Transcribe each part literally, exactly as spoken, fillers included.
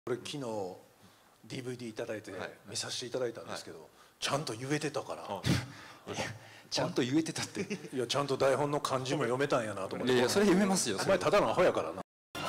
これ昨日 ディーブイディー いただいて見させていただいたんですけど、ちゃんと言えてたから、 ちゃんと言えてたって。 いやちゃんと台本の漢字も読めたんやなと思って。 いやいやそれ読めますよ。 お前ただのアホやからな。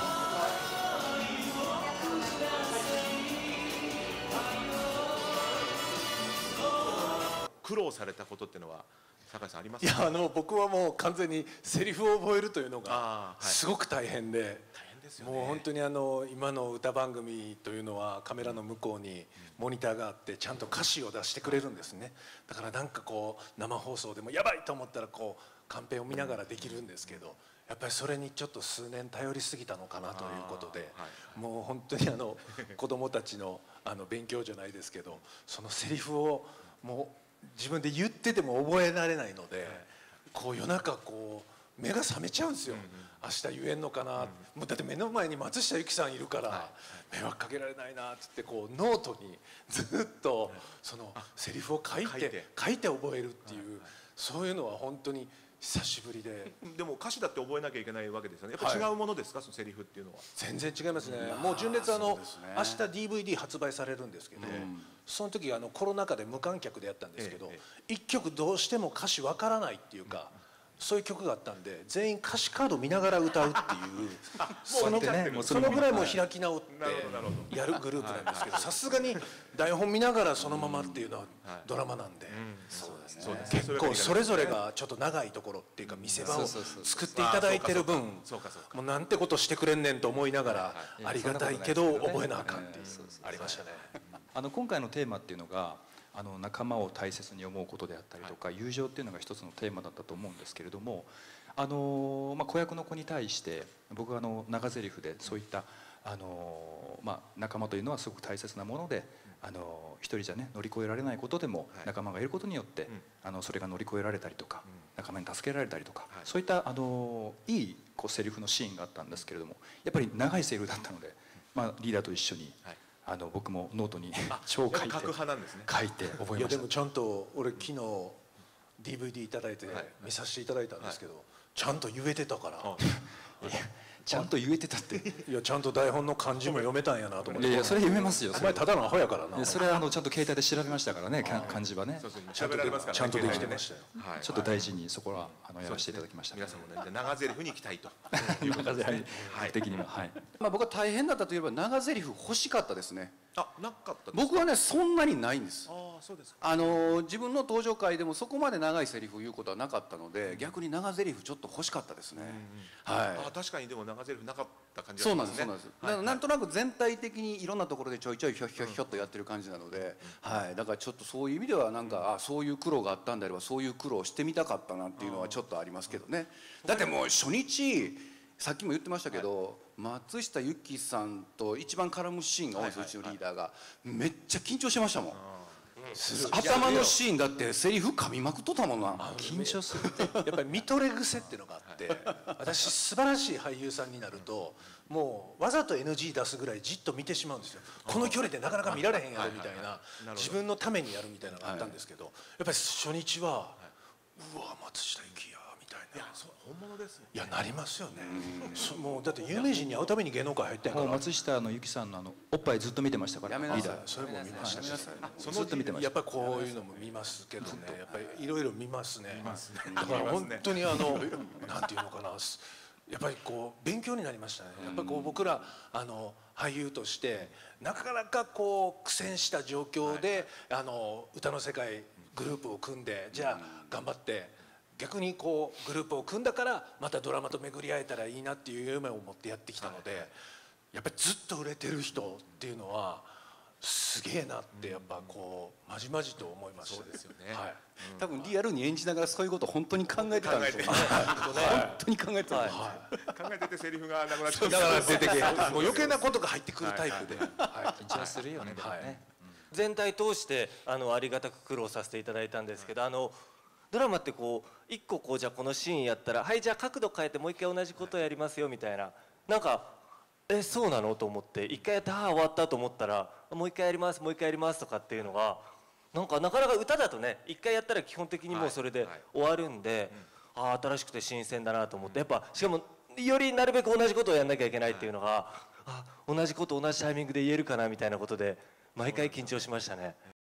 苦労されたことっていうのは酒井さんありますか？ いやあの僕はもう完全にセリフを覚えるというのがすごく大変で、もう本当にあの今の歌番組というのはカメラの向こうにモニターがあってちゃんと歌詞を出してくれるんですね。だからなんかこう生放送でもやばいと思ったらこうカンペを見ながらできるんですけど、やっぱりそれにちょっと数年頼りすぎたのかなということで、もう本当にあの子供たちのあの勉強じゃないですけど、そのセリフをもう自分で言ってても覚えられないので、こう夜中こう目が覚めちゃうんですよ。明日言えんのかな、もうだって目の前に松下由紀さんいるから迷惑かけられないなって言ってこうノートにずっとそのセリフを書いて書いて覚えるっていう、そういうのは本当に久しぶりで。 でも歌詞だって覚えなきゃいけないわけですよね。やっぱ違うものですか、そのセリフっていうのは。 全然違いますね。もう純烈あの明日 ディーブイディー 発売されるんですけど、その時あのコロナ禍で無観客でやったんですけど、一曲どうしても歌詞わからないっていうか、そういう曲があったんで全員歌詞カード見ながら歌うっていうそのそのぐらいもう開き直ってやるグループなんですけど、さすがに台本見ながらそのままっていうのはドラマなんで、結構それぞれがちょっと長いところっていうか見せ場を作っていただいてる分、もうなんてことしてくれんねんと思いながらありがたいけど覚えなあかんっていうありましたね。 あの今回のテーマっていうのがあの仲間を大切に思うことであったりとか、友情っていうのが一つのテーマだったと思うんですけれども、あの、まあ、子役の子に対して僕はあの長台詞でそういったあの、まあ、仲間というのはすごく大切なもので、あの一人じゃね乗り越えられないことでも仲間がいることによって、あのそれが乗り越えられたりとか、仲間に助けられたりとか、そういったあのいいこうセリフのシーンがあったんですけれども、やっぱり長いセリフだったので、まあ、リーダーと一緒に。あの僕もノートに超書いて書いて覚えました。 いやでもちゃんと俺昨日 ディーブイディー いただいて見させていただいたんですけど、ちゃんと言えてたから。 ちゃんと言えてたって。 いやちゃんと台本の漢字も読めたんやなと思って。 いやいやそれ読めますよ。 お前ただのアホやからな。 それはあのちゃんと携帯で調べましたからね、漢字はね。 調べられますからね。 ちゃんとできてましたよ。 ちょっと大事にそこはあのやらせていただきました。 皆さんもね長台詞に行きたいということですね。 的にははい。 まあ僕は大変だったといえば長台詞欲しかったですね。 あ、なかった。 僕はねそんなにないんです。 ああそうですか。 あの自分の登場回でもそこまで長いセリフを言うことはなかったので、逆に長台詞ちょっと欲しかったですね。はい。 あ、確かにでも長台詞なかった感じそうなんです、そうなんです。だからなんとなく全体的にいろんなところでちょいちょいひょひょひょっとやってる感じなので、はい。だからちょっとそういう意味ではなんか、あ、そういう苦労があったんであればそういう苦労をしてみたかったなっていうのはちょっとありますけどね。だってもう初日さっきも言ってましたけど、松下由紀さんと一番絡むシーンが多いんです、うちのリーダーが。めっちゃ緊張してましたもん。頭のシーンだってセリフ噛みまくっとったもんな。 緊張するってやっぱり見とれ癖っていうのがあって、私素晴らしい俳優さんになるともうわざと エヌジー 出すぐらいじっと見てしまうんですよ。この距離でなかなか見られへんやろみたいな、自分のためにやるみたいなのがあったんですけど、やっぱり初日はうわ松下由紀やみたいな。 本物ですね。 いやなりますよね。もうだって有名人に会うために芸能界入ってんから。 松下の由紀さんのあのおっぱいずっと見てましたから。 やめなさい。 それも見ましたし、 ずっと見てました。 やっぱりこういうのも見ますけどね。やっぱりいろいろ見ますね。だから本当にあのなんていうのかな。やっぱりこう勉強になりましたね。やっぱりこう僕らあの俳優としてなかなかこう苦戦した状況であの歌の世界グループを組んで、じゃあ頑張って。逆にこうグループを組んだからまたドラマと巡り会えたらいいなっていう夢を持ってやってきたので、やっぱりずっと売れてる人っていうのはすげえなってやっぱこうまじまじと思いました。 そうですよね。 多分リアルに演じながらそういうこと本当に考えてたんですよ。本当に考えてた。 考えててセリフがなくなっちゃう。 だから出てけもう余計なことが入ってくるタイプで緊張するよね。 全体通してあのありがたく苦労させていただいたんですけど、あのドラマってこう一個こうじゃあこのシーンやったらはいじゃあ角度変えてもう一回同じことやりますよみたいな、なんかえそうなのと思って一回やってああ終わったと思ったらもう一回やりますもう一回やりますとかっていうのがなんかなかなか歌だとね一回やったら基本的にもうそれで終わるんで、ああ新しくて新鮮だなと思って、やっぱしかもよりなるべく同じことをやんなきゃいけないっていうのがあ同じこと同じタイミングで言えるかなみたいなことで毎回緊張しましたね。